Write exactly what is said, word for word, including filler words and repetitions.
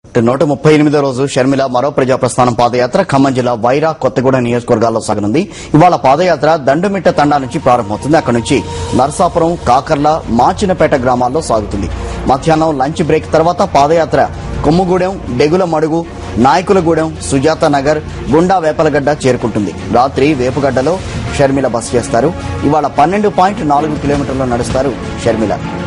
నూట ముప్పై ఎనిమిదో రోజు షర్మిల మరో ప్రజా ప్రస్థానం పాదయాత్ర ఖమ్మం జిల్లా వైరా కొత్తగూడ నియోజకవర్గాల్లో సాగనుంది. ఇవాళ పాదయాత్ర దండుమిట్ట తండా నుంచి ప్రారంభమవుతుంది. అక్కడి నుంచి నర్సాపురం, కాకర్ల, మాచినపేట గ్రామాల్లో సాగుతుంది. మధ్యాహ్నం లంచ్ బ్రేక్ తర్వాత పాదయాత్ర కొమ్ముగూడెం, డెగుల మడుగు, నాయకులగూడెం, సుజాత నగర్, గుండా వేపలగడ్డ చేరుకుంటుంది. రాత్రి వేపుగడ్డలో షర్మిల బస చేస్తారు. ఇవాళ పన్నెండు పాయింట్ నాలుగు కిలోమీటర్లు నడుస్తారు షర్మిల.